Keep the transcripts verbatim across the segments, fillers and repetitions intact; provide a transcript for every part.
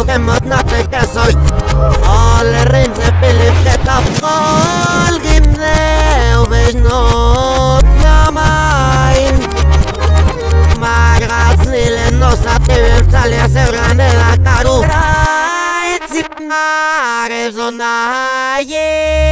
que mostrarte que soy Alle rinse piliftet av Golgimne og Vishnu Namain Magrat snillen og satt i vimtalje Sevrande da karu Reit sipnare zonaje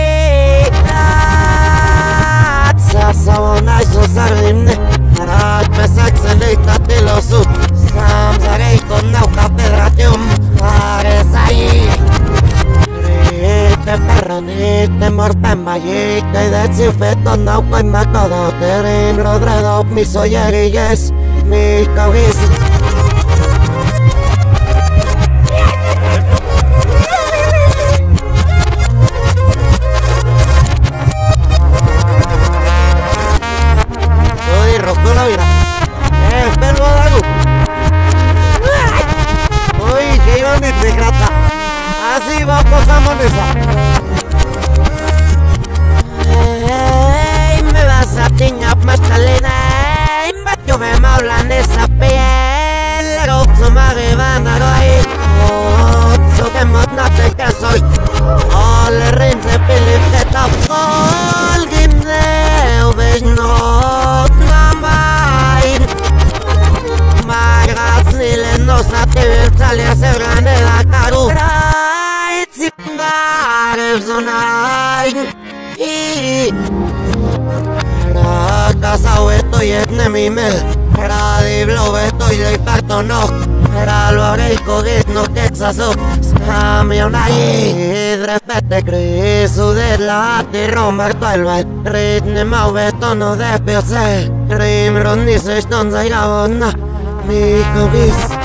Rat Sasavonaj so sarimne Rat pesakse leita til osu Sam zareiko nauka pedratium Aresai Rite perranite morpemma Jikka idetsi fetto naukoi mäkodo Terin rodredo miso jerijes Mikko hisi Roccola mira, eh, bello dago. Oi, che io ne te grata. Así va cosa monesa. Hey, me vas a tiñar más calena. Yo me maulan esa piel. Pero tu madre van a roer. Oh, so que mostrarte que soy. Alle rinse piliftet av Golgimne og Vishnu Vimtalje Sevrande da karu Reit sipnare zonaj Raka saueto jetne mimel Radi bloveto i parto nok Ralvareiko gitno ketsaso Samionai Idrefete krisu Dedlati romarto elvail Ritne mauveto no depiotse Rimron niseston zairabonna Mikko vis